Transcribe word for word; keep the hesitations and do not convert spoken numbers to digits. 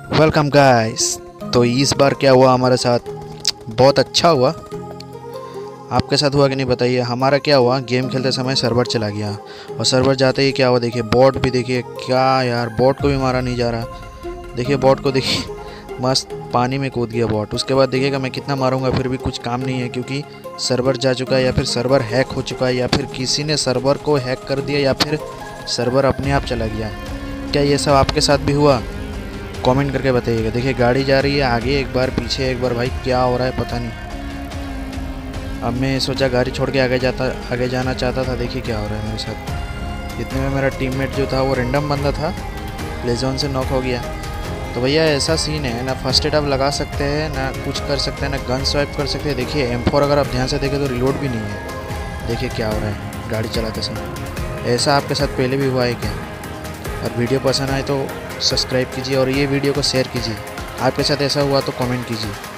Welcome guys. तो इस बार क्या हुआ हमारे साथ, बहुत अच्छा हुआ। आपके साथ हुआ कि नहीं बताइए। हमारा क्या हुआ, गेम खेलते समय सर्वर चला गया और सर्वर जाते ही क्या हुआ देखिए, बॉट भी देखिए क्या यार, बॉट को भी मारा नहीं जा रहा। देखिए बॉट को देखिए मस्त पानी में कूद गया बॉट। उसके बाद देखिएगा मैं कितना मारूंगा फिर भी कुछ काम नहीं है, क्योंकि सर्वर जा चुका है या फिर सर्वर हैक हो चुका है या फिर किसी ने सर्वर को हैक कर दिया या फिर सर्वर अपने आप चला गया। क्या ये सब आपके साथ भी हुआ? कमेंट करके बताइएगा। देखिए गाड़ी जा रही है आगे एक बार पीछे एक बार, भाई क्या हो रहा है पता नहीं। अब मैं सोचा गाड़ी छोड़ के आगे जाता आगे जाना चाहता था, देखिए क्या हो रहा है मेरे साथ। इतने में मेरा टीममेट जो था वो रैंडम बंदा था, प्ले जोन से नॉक हो गया। तो भैया ऐसा सीन है ना, फर्स्ट एड आप लगा सकते हैं ना, कुछ कर सकते हैं ना, गन स्वाइप कर सकते हैं। देखिए एम फोर अगर आप ध्यान से देखें तो रिलोड भी नहीं है। देखिए क्या हो रहा है गाड़ी चलाते समय। ऐसा आपके साथ पहले भी हुआ है क्या? और वीडियो पसंद आए तो सब्सक्राइब कीजिए और ये वीडियो को शेयर कीजिए। आपके साथ ऐसा हुआ तो कमेंट कीजिए।